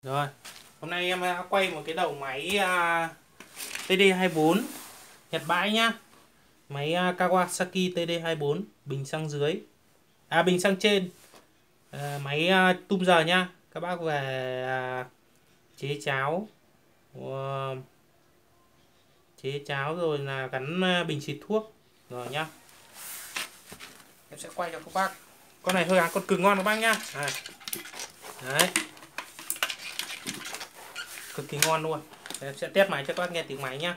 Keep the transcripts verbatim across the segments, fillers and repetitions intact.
Rồi, hôm nay em đã quay một cái đầu máy uh, T D hai bốn Nhật bãi nhá. Máy uh, Kawasaki T D hai bốn, bình xăng dưới. À bình xăng trên. Uh, máy uh, tum giờ nhá. Các bác về uh, chế cháo. Uh, chế cháo rồi là gắn uh, bình xịt thuốc rồi nhá. Em sẽ quay cho các bác. Con này hơi hàng con cứng ngon các bác nhá. À. Đấy. Cực kỳ ngon luôn. Em sẽ test máy cho các bác nghe tiếng máy nhá.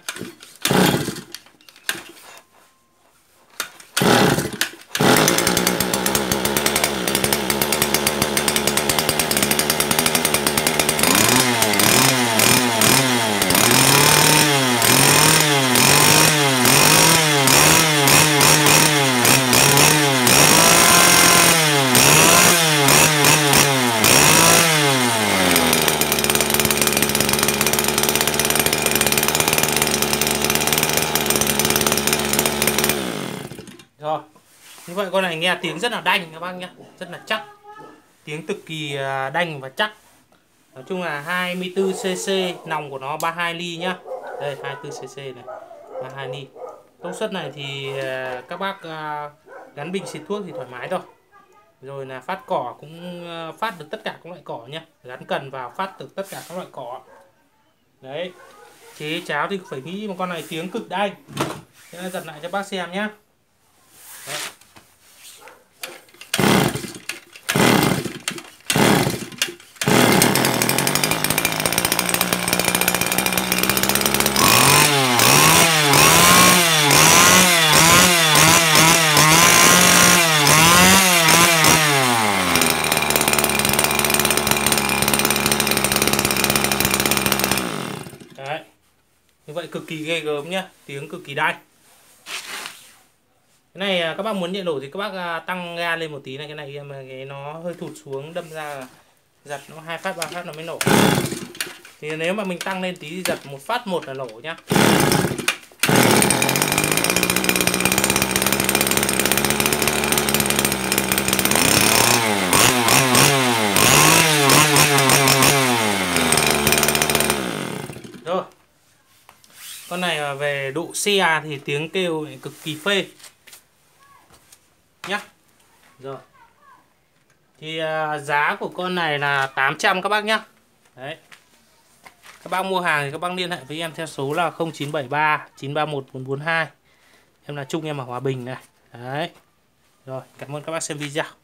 Rồi, như vậy con này nghe tiếng rất là đanh các bác nhé, rất là chắc. Tiếng cực kỳ đanh và chắc. Nói chung là hai mươi tư xê xê, nòng của nó ba mươi hai ly nhá. Đây hai mươi tư xê xê này, ba mươi hai ly. Công suất này thì các bác gắn bình xịt thuốc thì thoải mái thôi. Rồi là phát cỏ cũng phát được tất cả các loại cỏ nhá. Gắn cần vào phát được tất cả các loại cỏ. Đấy. Chế cháo thì phải nghĩ một con này tiếng cực đanh. Sẽ giật lại cho bác xem nhá. Đấy. Đấy. Như vậy cực kỳ ghê gớm nhá, tiếng cực kỳ đanh. Cái này các bác muốn nhạy nổ thì các bác tăng ga lên một tí này, cái này mà cái nó hơi thụt xuống đâm ra giật nó hai phát ba phát nó mới nổ. Thì nếu mà mình tăng lên tí thì giật một phát một là nổ nhá. Rồi. Con này về độ xe thì tiếng kêu cực kỳ phê nhá. Rồi. Thì uh, giá của con này là tám trăm các bác nhá. Đấy. Các bác mua hàng thì các bác liên hệ với em theo số là không chín bảy ba chín ba một bốn bốn hai. Em là Trung, em ở Hòa Bình này. Đấy. Rồi, cảm ơn các bác xem video.